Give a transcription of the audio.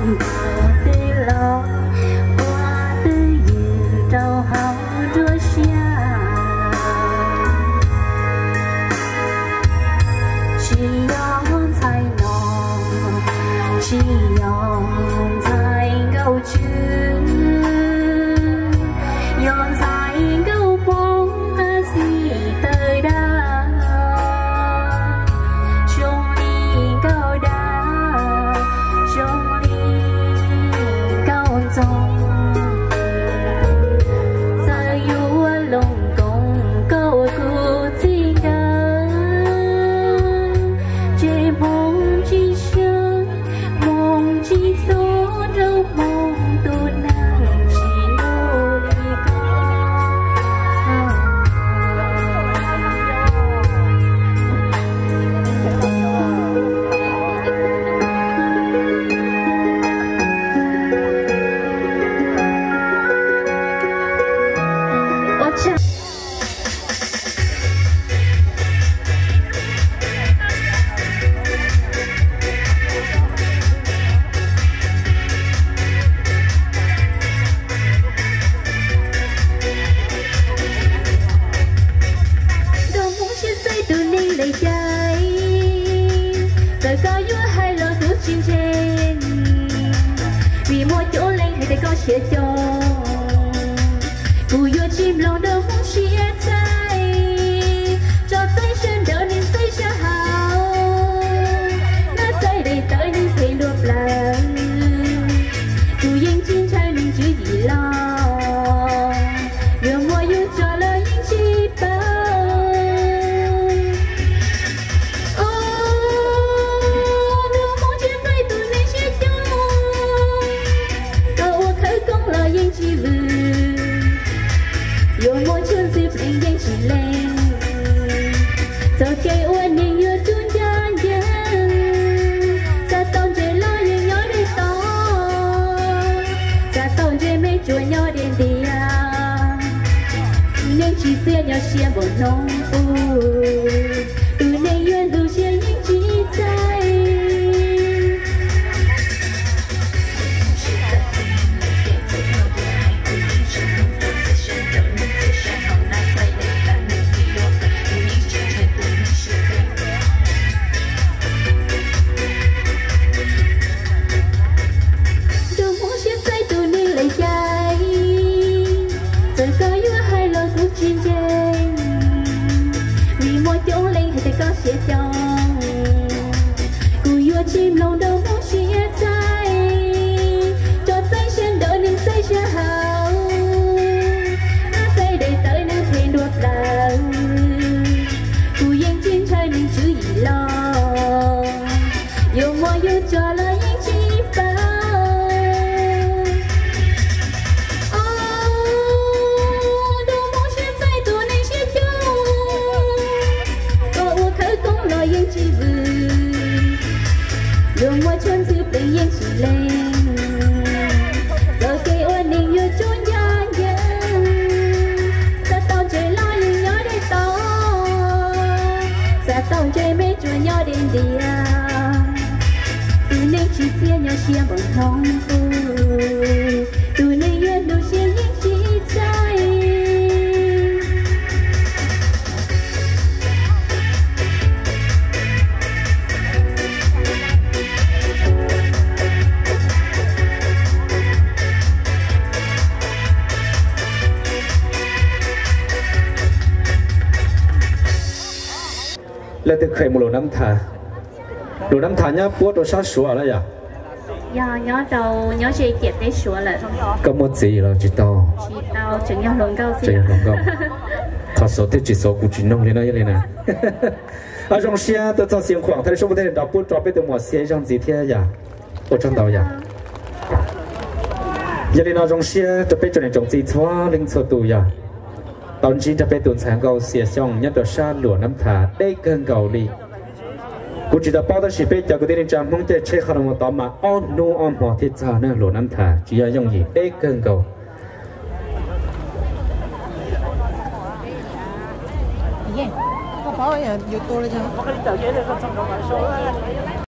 là từ khởi một lỗ năm thà nhá bố đồ sát sủa là ya nhớ đầu nhớ chị kiệt đấy sủa là có một gì là chỉ tao chừng nhau lớn cao chừng lớn cao khó số thì chỉ số của chính nông lên đây nè ở trong xe tôi cho xiên khoảng thấy số một thế đào bút drop từ một xe trong gì thế ya ở trong tàu ya giờ đi nào trong xeจะไปจนในจงจีทั่วลิงส่วนตัวyaตอนจีจะไปตุนแสงเกาเสียช่องยัดตัวชาหลวงน้ำถาได้เกินเกาลีกูจีจะป้อนตัวสิไปจากกูได้ในจำมึงจะเช็คขนมต่อมาอ้อนนู้อ้อนหัวที่จ้าเนี่ยหลวงน้ำถาจีจะย่องยีได้เกินเกาก็เพราะอย่างอยู่ตัวเลยใช่ไหม